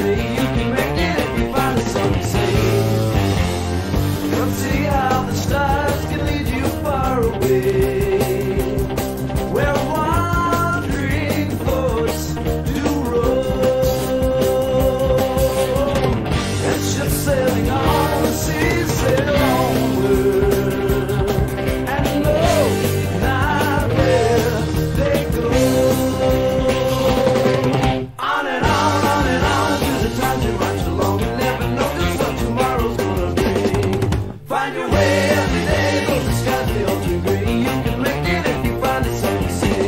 day. You can make it if you find it, so you say. Come see how the stars can lead you far away. Where wandering thoughts do roam, and ships sailing on the seas sail onward, and know not where they go. On and on through the times you march along, and never know just what tomorrow's gonna bring. Find your way every day, though the skies feel too gray. You can make it if you find it, so you say.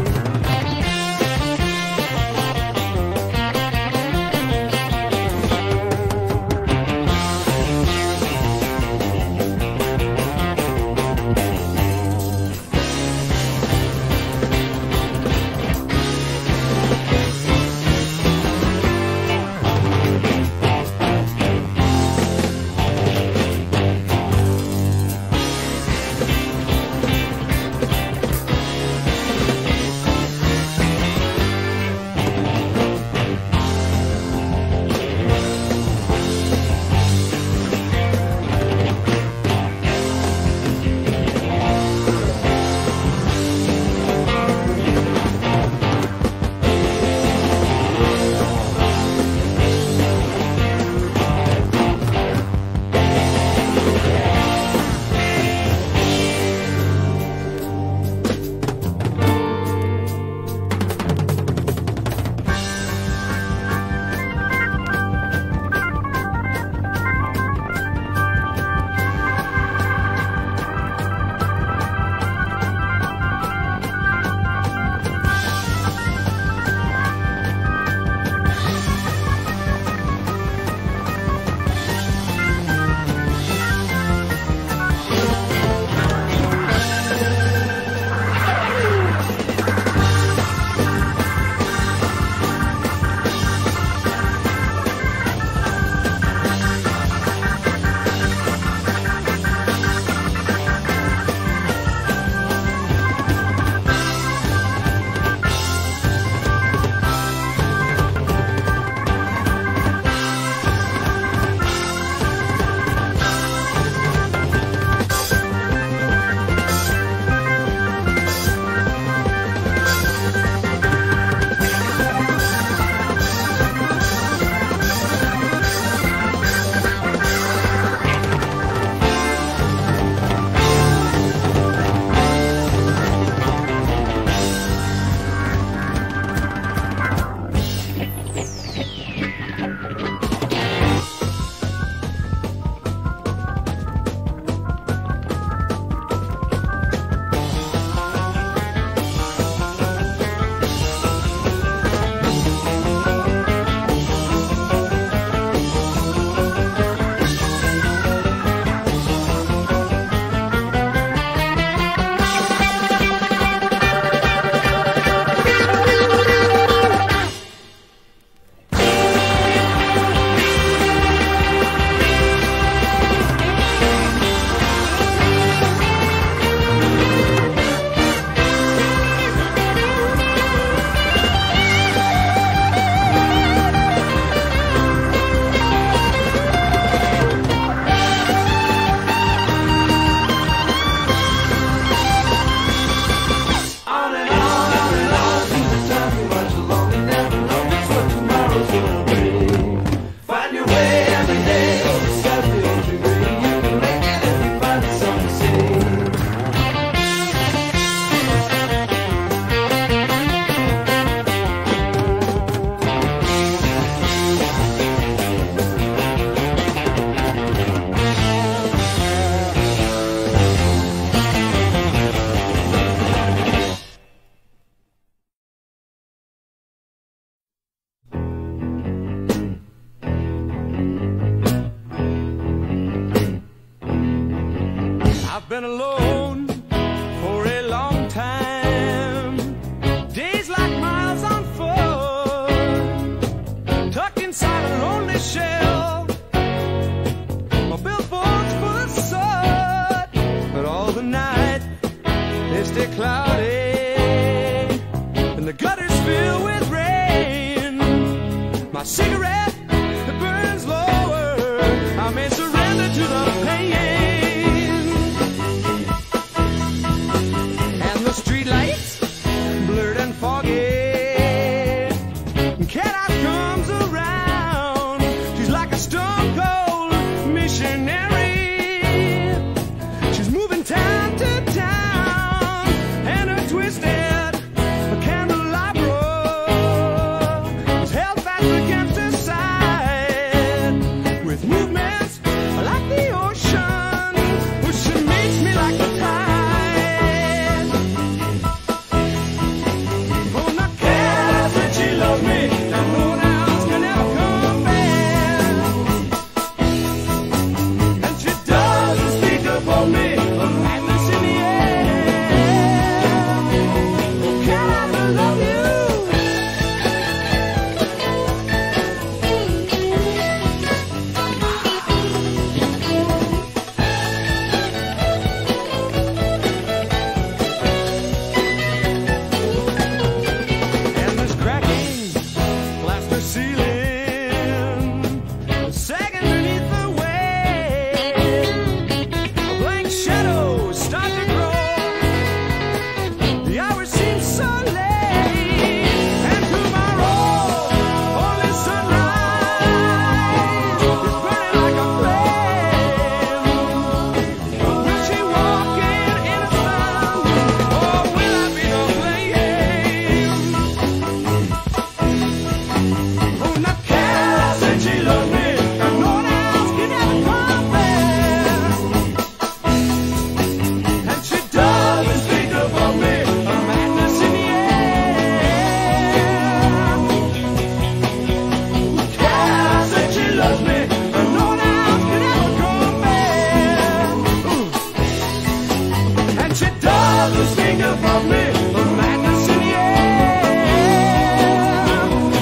I've been alone for a long time. Days like miles on foot, tucked inside a lonely shell. My billboard's full of soot, but all the night they stay cloudy, and the gutters fill with rain. My cigarette a stone cold missionary. She's moving town to town, and her twisted candelabra is held fast against her side with movements like the ocean, which she meets me like the tide. Oh, not care that she loves me, and no one else can ever come back. And she doesn't speak about me, of madness in the air. Can I love you? And this cracking plaster ceiling, sagging beneath the weight, blank shadows start to grow. The hours seem so late, and tomorrow only sunlight is burning like a flame. Will she walk in innocent, or will I be the blame? Oh, not care that she loves me, and no one else can ever come back. And she doesn't speak about me, a madness in the air. Cares that she loves me, and no one else can ever come back. And she doesn't speak about me, a madness in the air.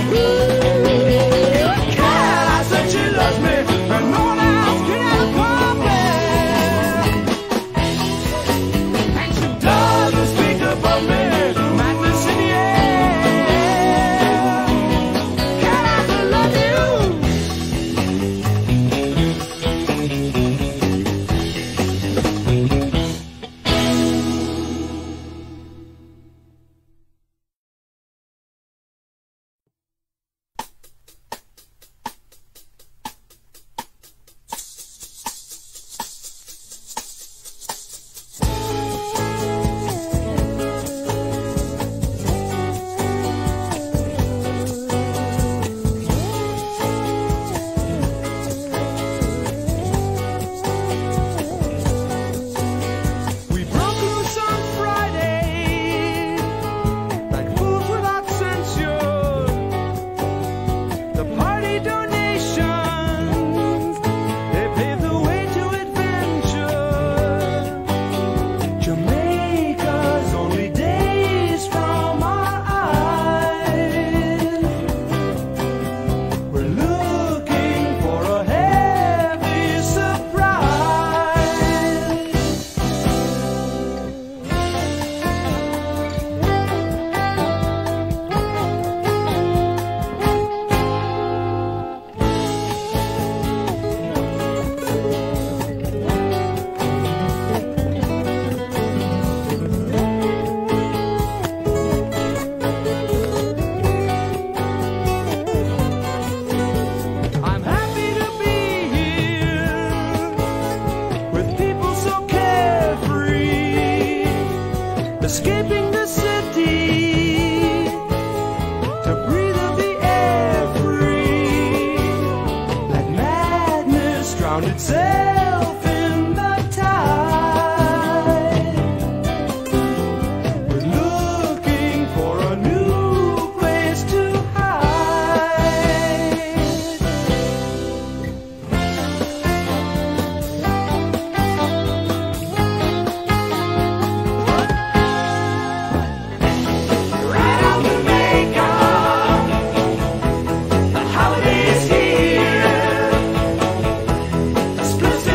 Cares that she loves me, and no one else can ever come back. And she doesn't speak about me, madness in the air. Can I love you? We broke loose on Friday, like fools without censure. The party donations, they paved the way to adventure. Jamaica's only days from our eyes. We're looking for a heavy surprise. I'm happy to be here with people so carefree, escaping the city to breathe of the air free. Let madness drown itself in the tide. We're looking for a new place to hide. Right on Jamaica, the holiday's here. Split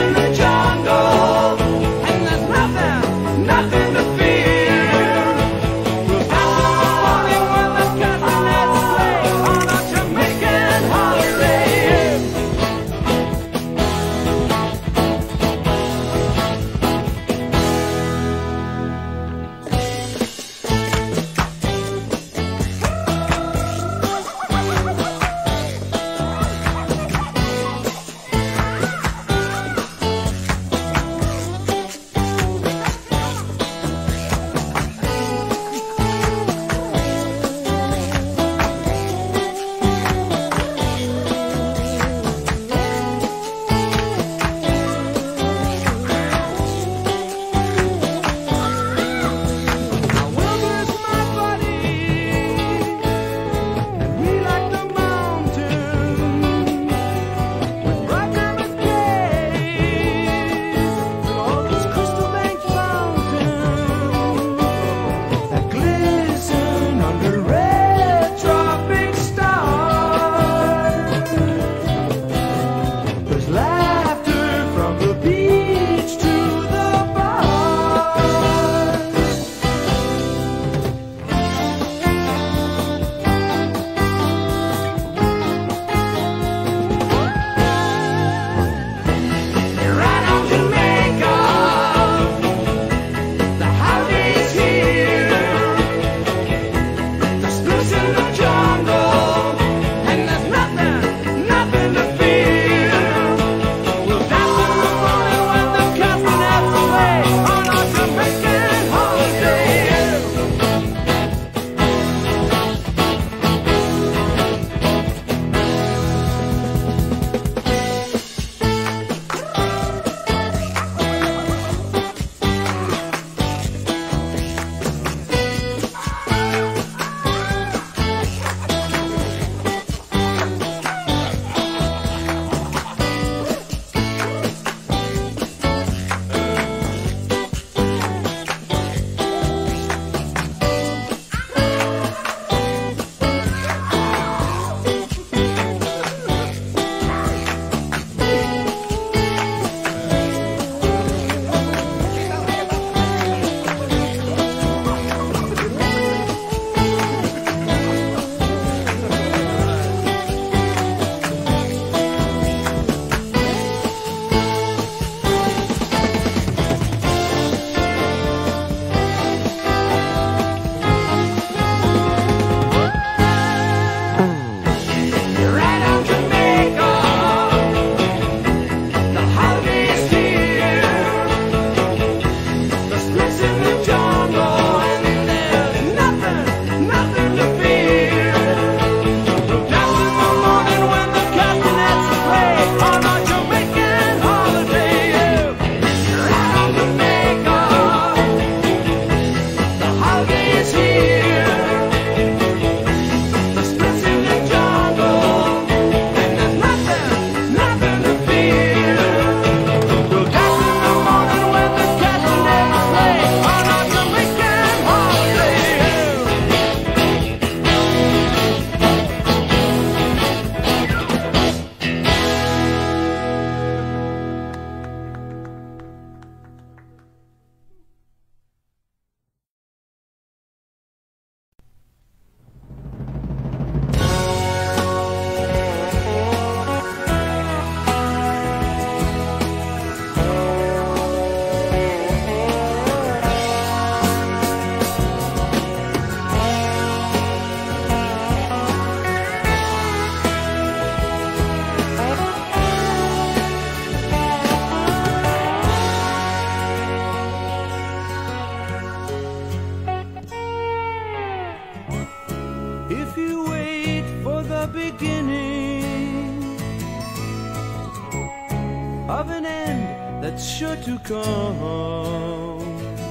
of an end that's sure to come.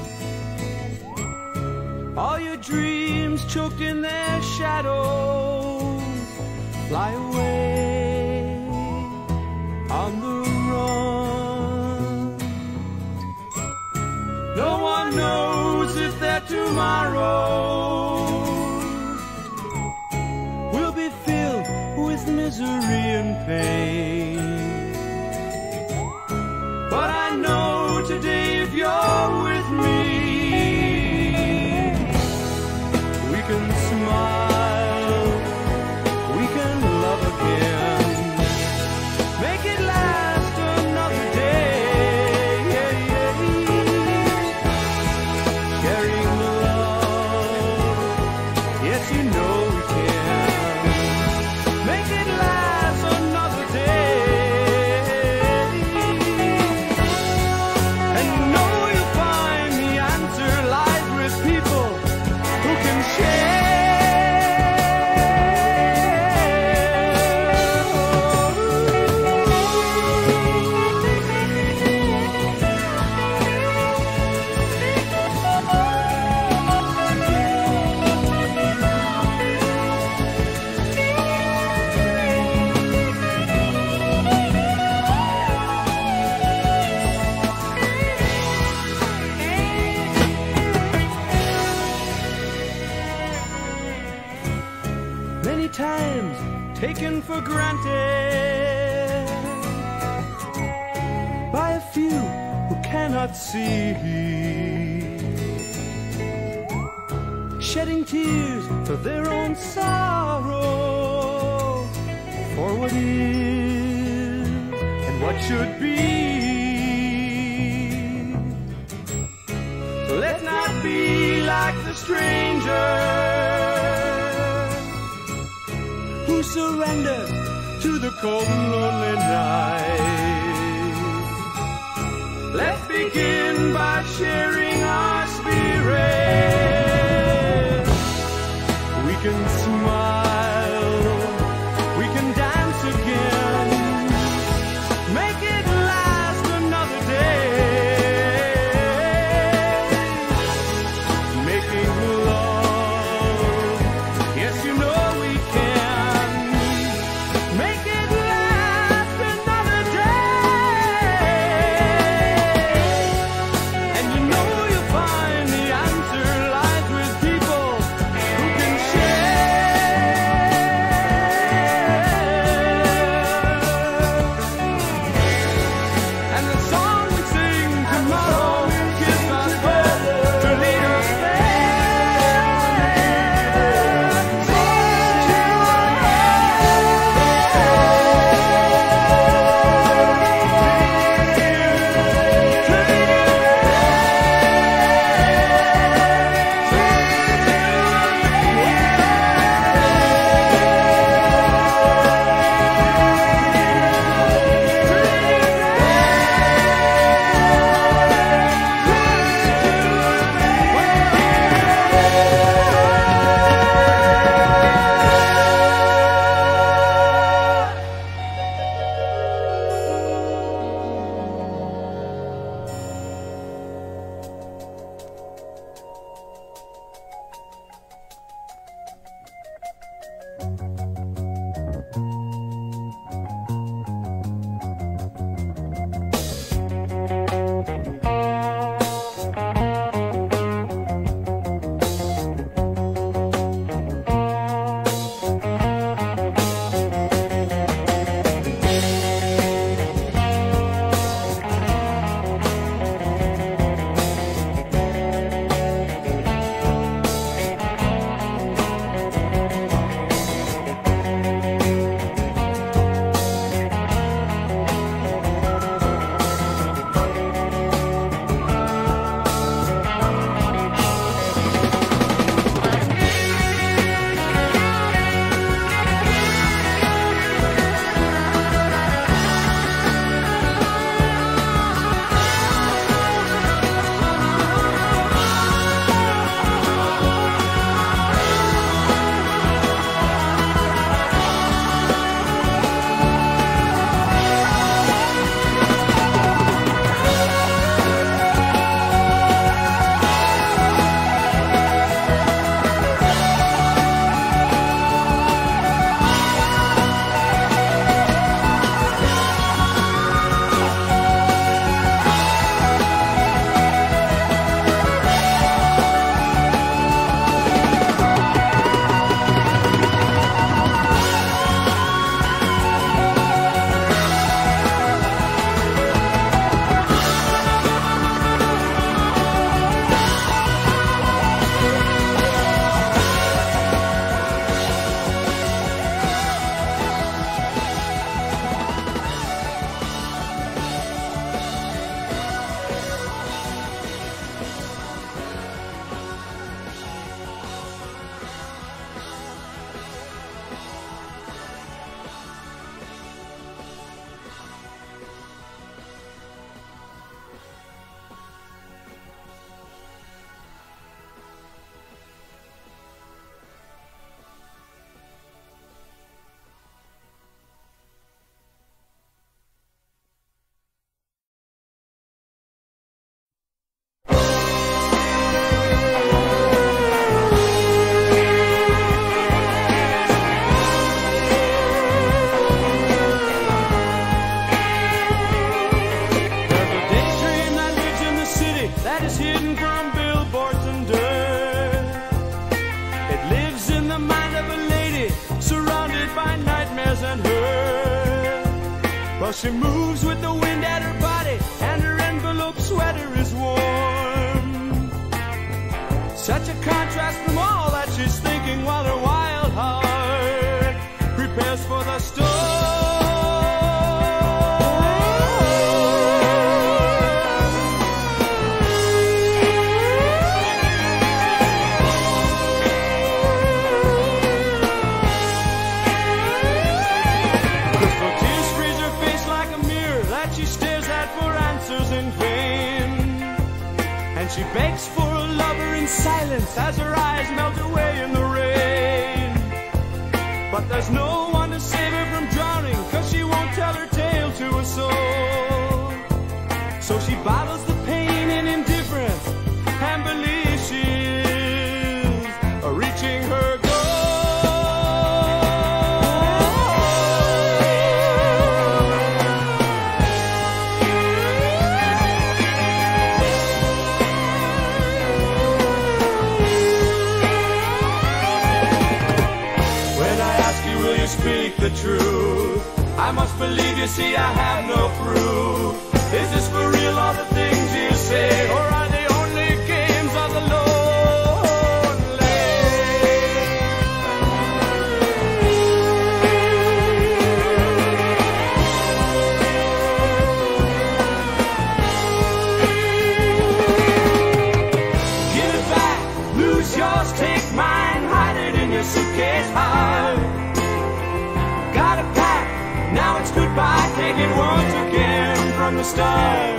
All your dreams choked in their shadows fly away on the run. No one knows if that tomorrow will be filled with misery and pain. But I know today if you're with me, we can smile, we can love again, make it last another day, sharing the love, yes you know we can, make it last another day. And you know you'll find the answer lies with people who can share. Many times taken for granted by a few who cannot see, shedding tears for their own sorrow, for what is and what should be. So let's not be like the stranger who surrendered to the cold and lonely night. Let's begin by sharing our spirit. We can smile, we can dance again, make it last another day, making love, yes you know we can, make it last another day. And you know Well, she moves with the wind at her body, and her envelope sweater is warm. Such a contrast from all that she's thinking, while her wild heart prepares for the storm. She begs for a lover in silence as her eyes melt away in the rain. But there's no one to save her from drowning, 'cause she won't tell her tale to a soul. So she bottles the pain and indifference and believes she is reaching her goal. Speak the truth, I must believe you, see I have no proof. Is this for real, all the things you say, or are they only games of the lonely? Give it back, lose yours, take mine, hide it in your suitcase, hide. Now it's goodbye, take it once again from the start.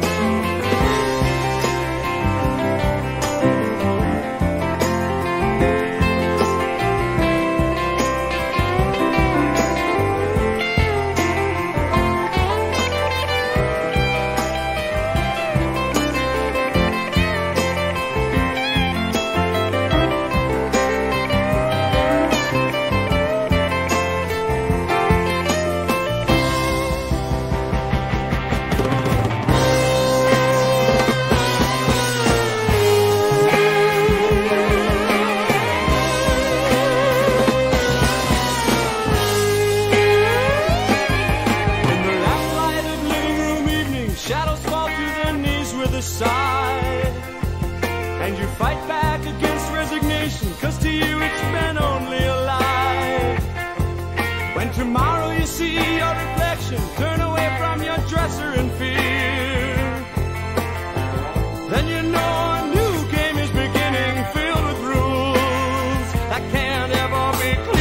And you fight back against resignation, 'cause to you it's been only a lie. When tomorrow you see your reflection, turn away from your dresser in fear. Then you know a new game is beginning, filled with rules that can't ever be clear.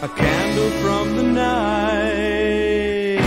a candle from the night.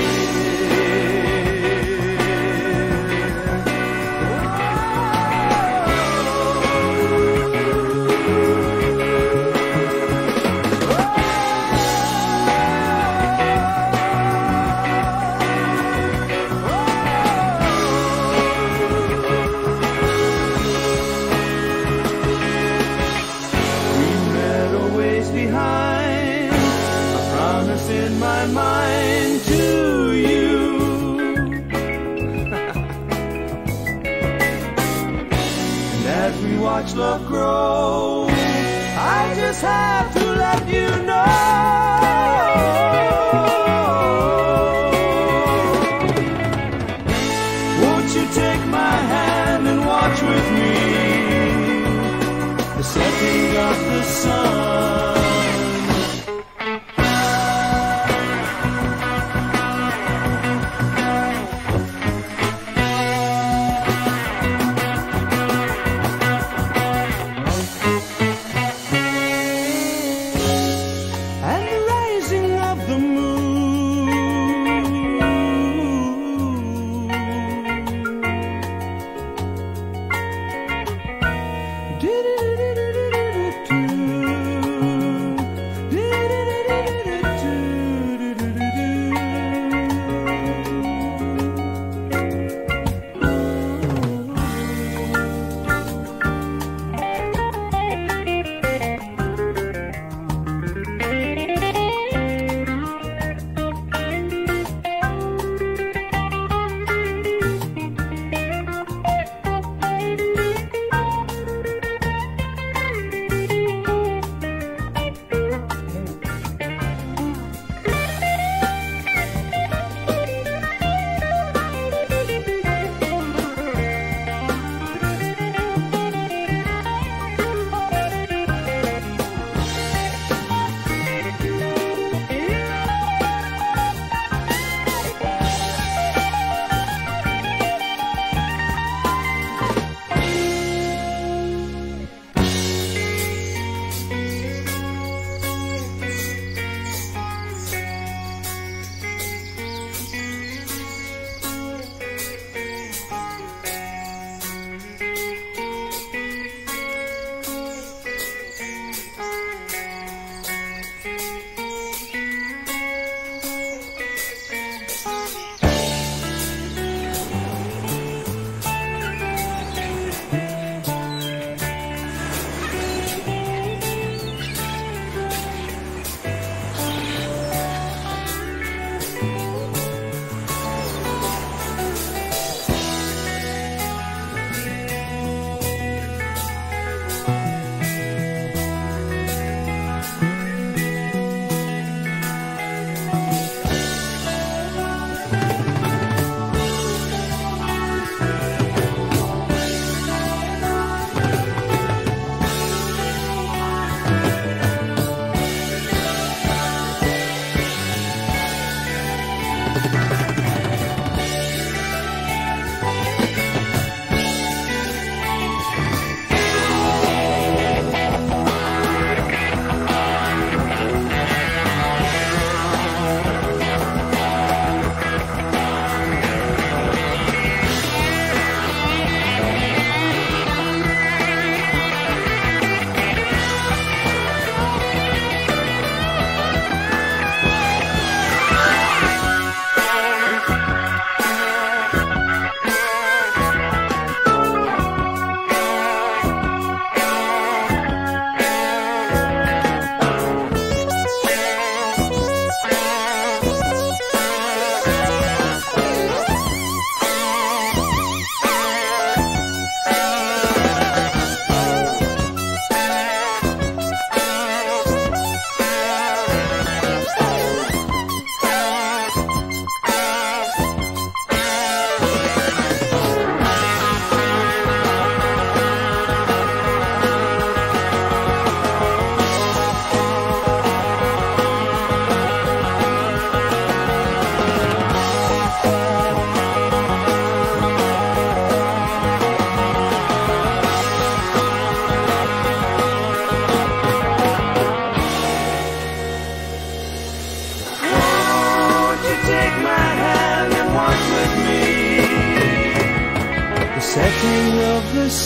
Behind, a promise in my mind to you. And as we watch love grow, I just have to let you know. Won't you take my hand and watch with me the setting of the sun? Do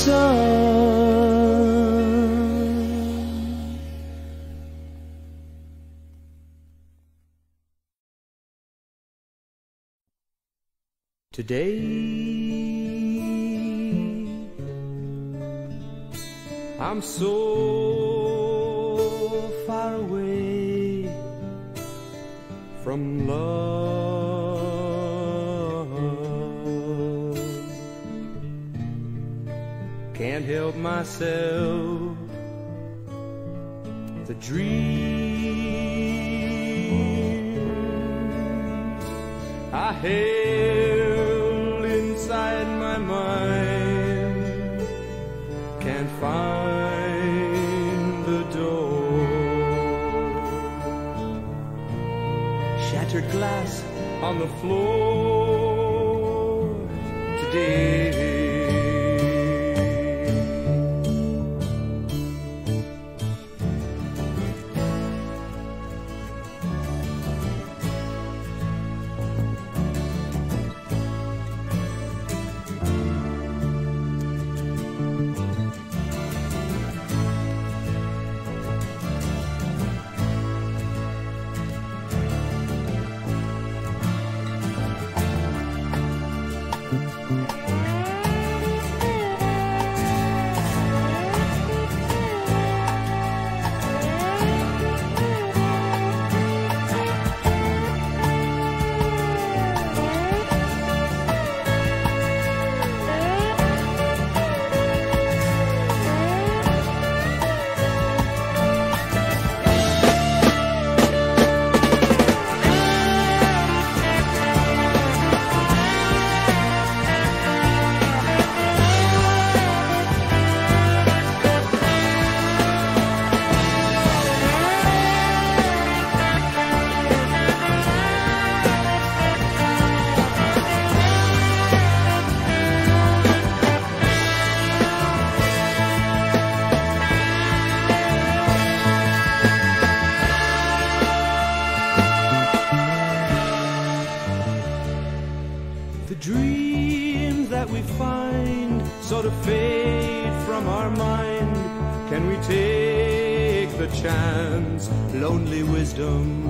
Today I'm so far away from love, can't help myself, the dreams I held inside my mind can't find the door. Shattered glass on the floor today. The dreams that we find sort of fade from our mind. Can we take the chance, lonely wisdom?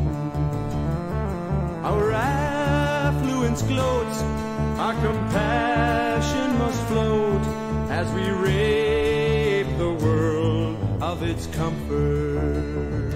Our affluence gloats, our compassion must float as we rape the world of its comfort.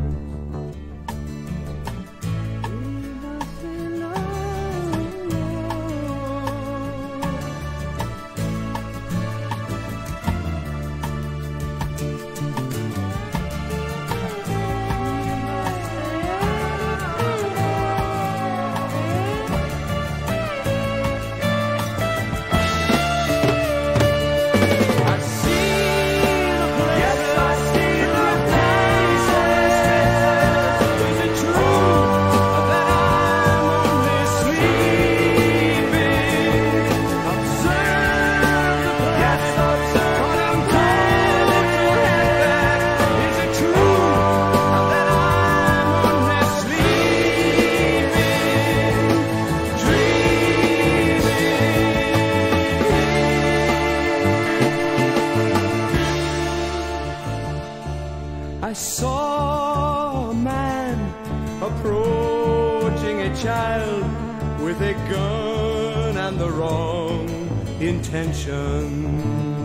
I saw a man approaching a child with a gun and the wrong intention.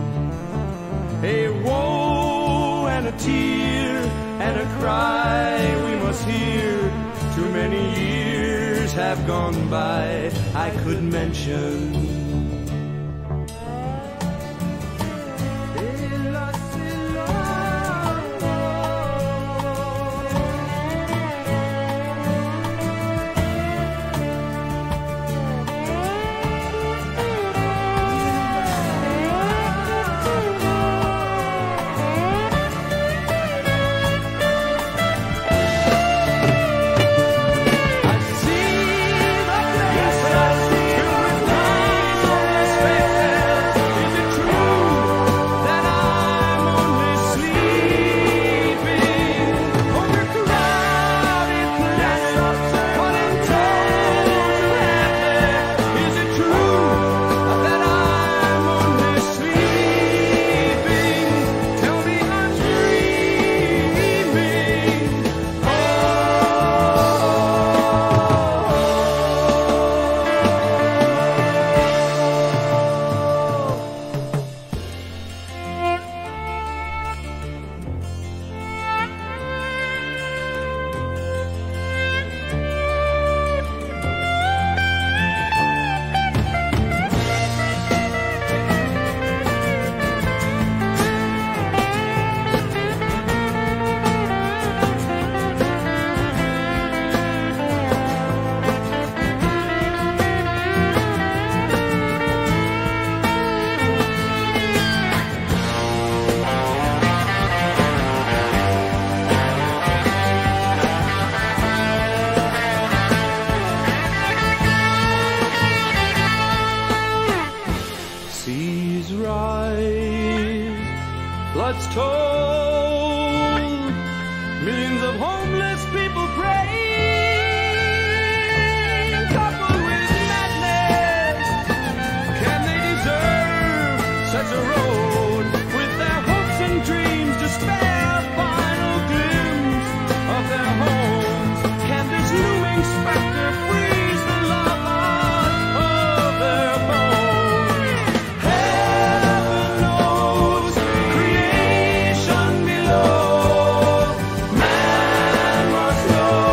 A woe and a tear and a cry we must hear. Too many years have gone by I could mention. blood's told. Millions of homeless people praying, coupled with madness. Can they deserve such a road? With their hopes and dreams to spare a final glimpse of their homes. Can this looming specter freeze the love of their bones? Heaven knows, creation below, man must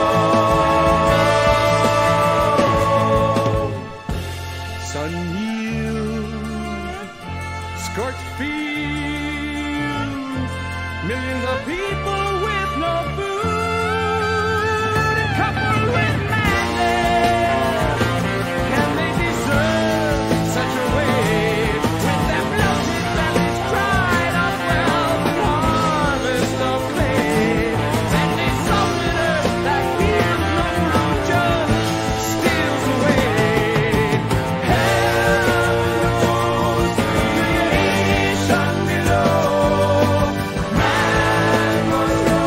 know. Sun healed, scorched fields, millions of people with no food, coupled with madness. Can they deserve such a wage? With their bloated bellies dried up wealth and harvest of clay, and a summoner that fears no root just steals away. Heaven knows, creation below, man must know.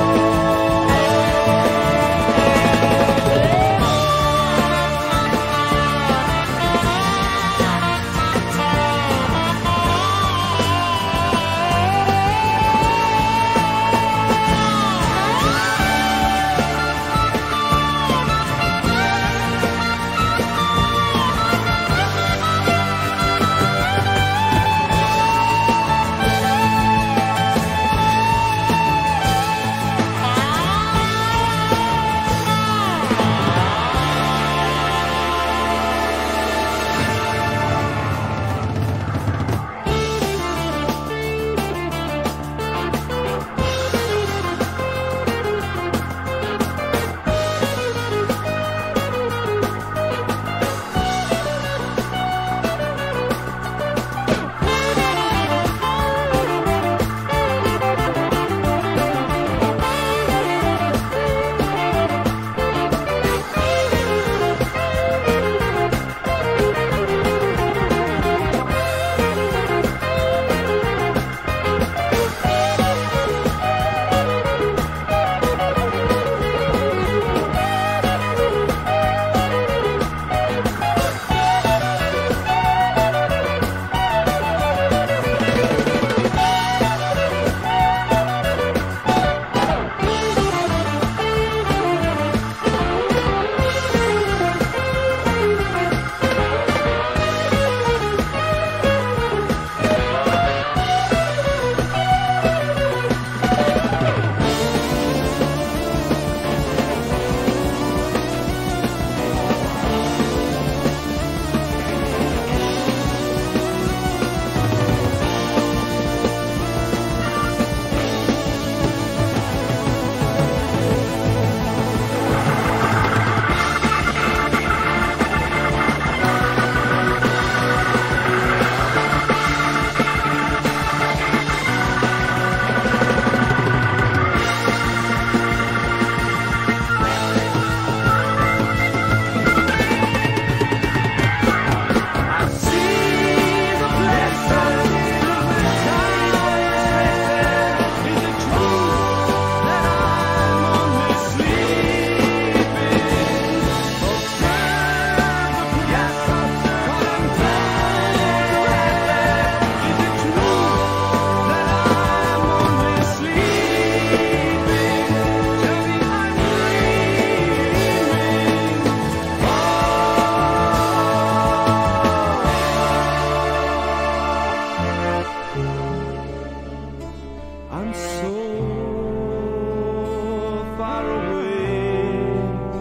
I'm so far away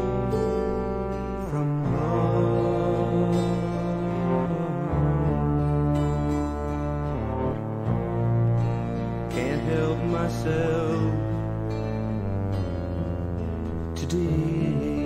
from love. Can't help myself today.